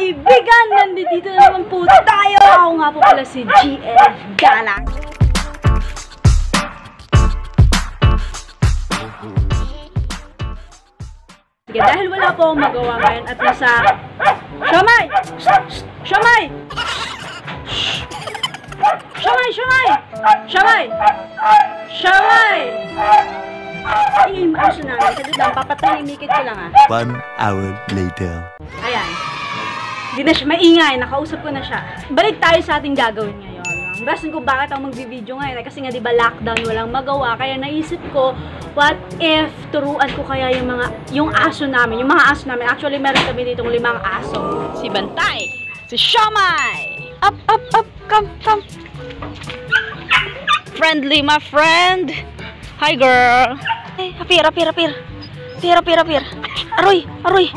kaibigan! Nandito na naman po tayo! Ako nga po pala si GL Galang. Sige, dahil wala po akong magawa ngayon at nasa... Siomay! Siomay! Siomay! Siomay! Siomay! Siomay! Ay, maaso namin. Saglit lang, papatahimikit ko lang 1 hour later. Ayan. Hindi na siya maingay. Nakausap ko na siya. Balik tayo sa ating gagawin ngayon. Ang rason ko bakit ako mag-video ngayon kasi nga diba lockdown, walang magawa. Kaya naisip ko, what if turuan ko kaya yung aso namin. Yung mga aso namin. Actually, meron kami ditong 5 aso. Si Bantay. Si Siomay. Up, up, up. Come, come. Friendly, my friend. Hi, girl. Hey, apir, apir, apir. Apir, apir, apir. Aroy, aroy.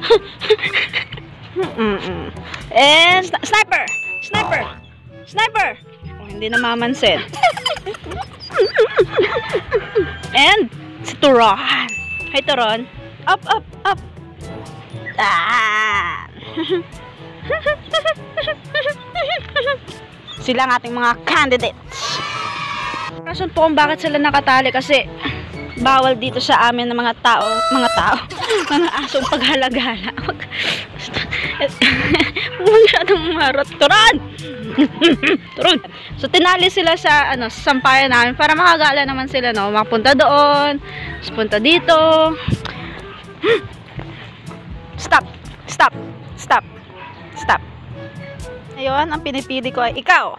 And sniper! Sniper! Sniper! Oh, hindi na mamansin. And si Turon. Hi, Turon. Up, up, up. Ah. Sila ang ating mga candidates. Rason po kung bakit sila nakatali kasi bawal dito sa amin ng mga mga asong paghalagala. Masyadong marot. Turon! Turon! So, tinali sila sa, sampayan namin para makagala naman sila, no? Makapunta doon, punta dito. Stop! Stop! Stop! Stop! Ayun, ang pinipili ko ay ikaw.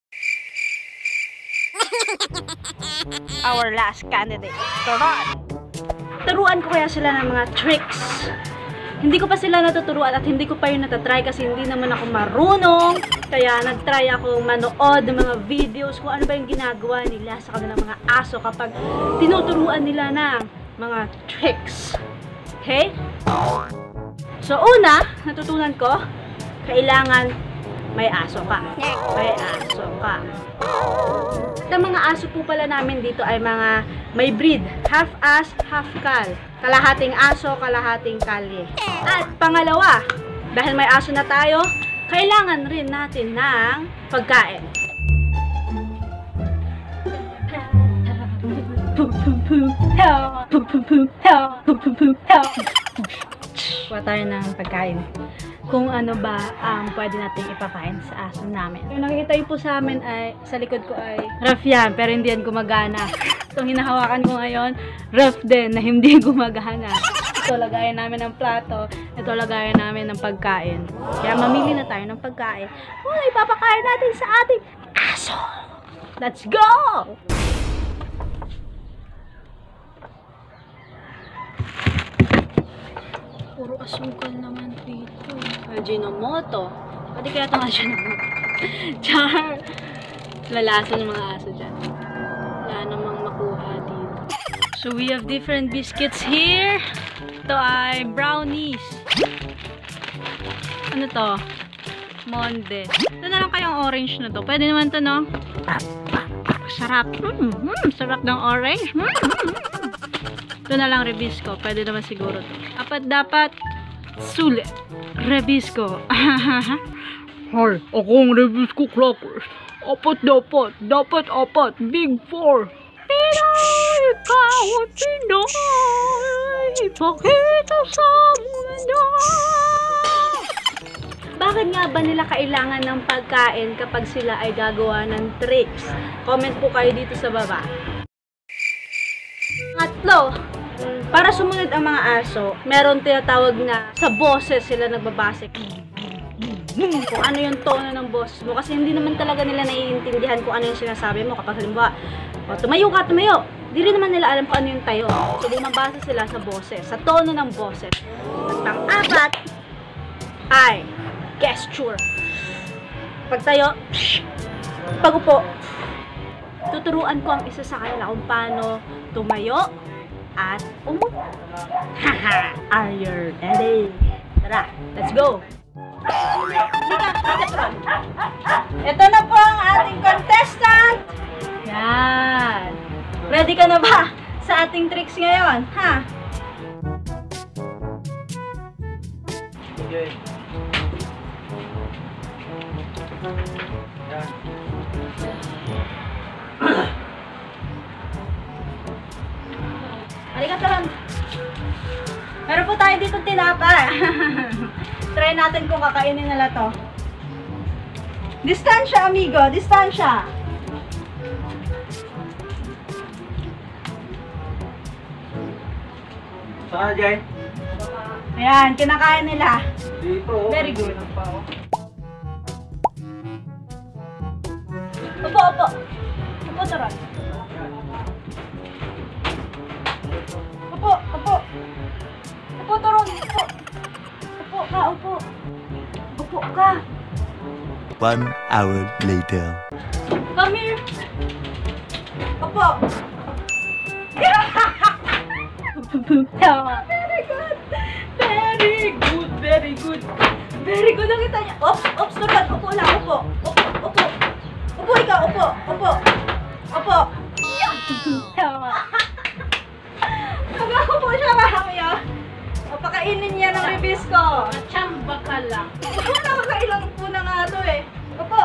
Our last candidate, Turon. Turuan ko kaya sila ng mga tricks. Hindi ko pa sila natuturuan at hindi ko pa yun natatry kasi hindi naman ako marunong. Kaya nagtry ako manood ng mga videos kung ano ba yung ginagawa nila sa kanilang mga aso kapag tinuturuan nila ng mga tricks. Okay? So una, natutunan ko, kailangan may aso ka. May aso ka. At ang mga aso po pala namin dito ay mga may breed. Half as, half cal. Kalahating aso, kalahating kalye. At pangalawa, dahil may aso na tayo, kailangan rin natin ng pagkain. Kuha tayo ng pagkain. Kung ano ba ang pwede nating ipakain sa aso namin. Yung nakikita yung po sa amin ay, sa likod ko ay rough yan, pero hindi yan gumagana. Itong hinahawakan ko ngayon, rough din, na hindi gumagana. Ito lagayan namin ng plato, ito lagayan namin ng pagkain. Kaya mamili na tayo ng pagkain. Oh, ipapakain natin sa ating aso! Let's go! Puro asukal naman dito. Ajinomoto. Pwede kaya itong Ajinomoto. Char! Lalason ng mga aso dyan. Wala namang makuha dito. So we have different biscuits here. Ito ay brownies. Ano to? Monde. Ito na lang kayong orange na to. Pwede naman to, no? Sarap. Sarap ng orange. Ito na lang Rebisco. Pwede naman siguro to. Dapat sulit. Rebisco. Hoy, akong Rebisco crackers. Dapat apat. Big 4. Pinoy, ikaw ang Pinoy. Pakita sa mundo. Bakit nga ba nila kailangan ng pagkain kapag sila ay gagawa ng tricks? Comment po kayo dito sa baba. Atlo, para sumunod ang mga aso, meron tinatawag na sa boses sila nagbabase. Kung ano yung tono ng boses mo. Kasi hindi naman talaga nila naiintindihan kung ano yung sinasabi mo. Kapag halimbawa, tumayo ka, tumayo. Di rin naman nila alam kung ano yung tayo. So, bumabasa sila sa boses, sa tono ng boses. At pang-apat ay gesture. Pagtayo, pag-upo. Tuturuan ko ang isa sa kanila kung paano tumayo at umupo. Haha! Are you ready? Tara, let's go! Ito na po ang ating contestant! Yan! Ready ka na ba sa ating tricks ngayon? Ha? Halika, Turon. Meron po tayo dito tinapa. Try natin kung kakainin nila to. Distansya, amigo. Distansya. Saan, Jay? Ayan, kinakain nila. Dito. Very good. Opo, opo. Opo, Turon. Opo, opo. Opo, Turon. Opo. Opo ka, opo. Opo ka. 1 hour later. Come here. Opo. Tama. Very good. Very good. Very good. Very good. Nakita niya. Ops, ops, Turon. Opo lang, opo. Opo, opo. Opo, ikaw, opo. Opo. Opo. Tama. Nag-ako siya, mahangyo. O, pakainin niya ng ribis ko. Chamba ka lang. Opo, nakakailang po na nga ito eh. Opo.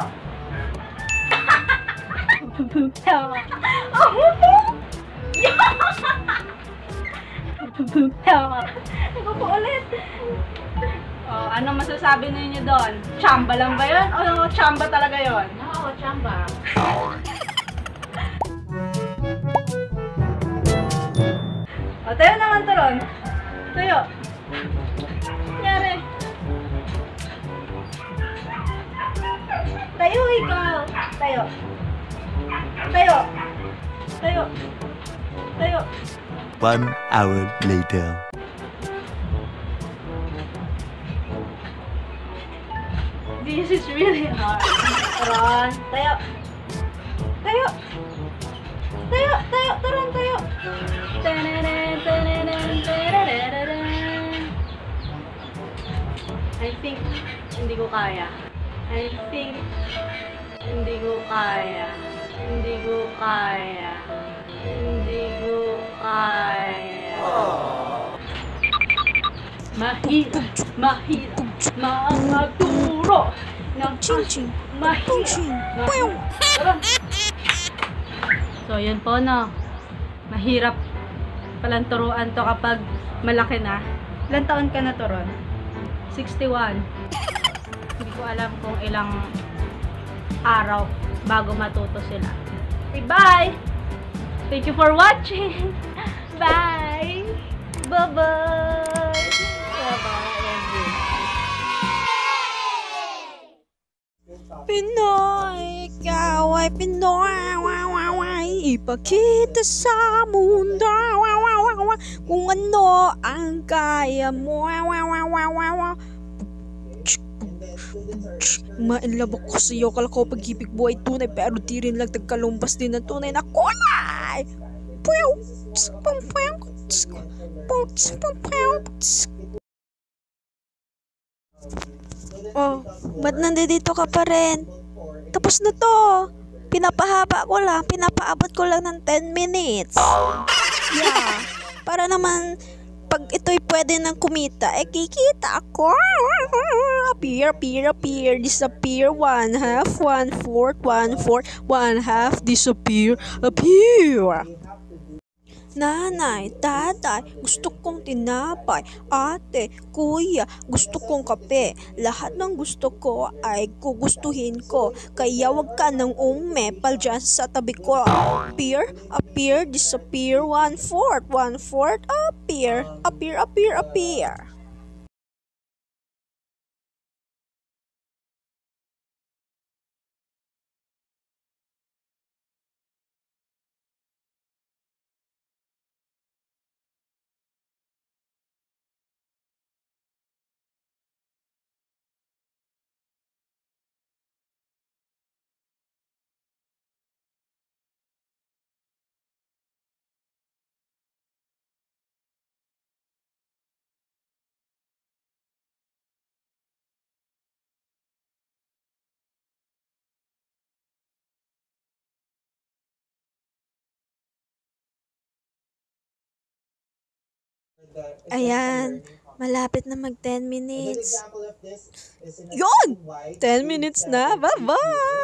Tama. Opo. Tama. Opo ulit. Oh, anong masasabi ninyo doon? Chamba lang ba yun? O chamba talaga yun? Oo, chamba. O, tayo naman, Turon. Tayo. Nangyari. Tayo, ikaw. Tayo. Tayo. Tayo. Tayo. 1 hour later. This is really hard. Turon. Tayo. Tayo. Tayo. Tayo. Turon, tayo. I think hindi ko kaya. I think hindi ko kaya. Hindi ko kaya. Hindi ko kaya. Mahirap, mahirap, magturo ng mahirap. So, yun po, no. Mahirap palang turuan to kapag malaki na. Ilan taon ka na, Turon? 61. Hindi ko alam kung ilang araw bago matuto sila. Okay, bye! Thank you for watching! Bye! Bye-bye! Bye-bye! Pinoy, ikaw ay Pinoy, ipakita sa mundo kung ano ang kaya mo. Mainlove ako sa iyo, kala ko pag-ibig mo ay tunay, pero di rin lang tagkalumbas din ang tunay na kulay. Oh, ba't nandito ka pa rin? Tapos na to. Pinapahaba ko lang, pinapaabot ko lang ng 10 minutes. Yeah, para naman pag ito'y pwede nang kumita, eh kikita ako. Appear, appear, appear, disappear, 1/2, 1/4, 1/4, 1/2, disappear, appear. Nanay, tatay, gusto kong tinapay. Ate, kuya, gusto kong kape. Lahat ng gusto ko ay gugustuhin ko. Kaya wag ka nang umepal dyan sa tabi ko. Appear, appear, disappear, 1/4, 1/4, appear, appear, appear, appear. Ayan, Malapit na mag 10 minutes. Yun! 10 minutes na. Bye-bye!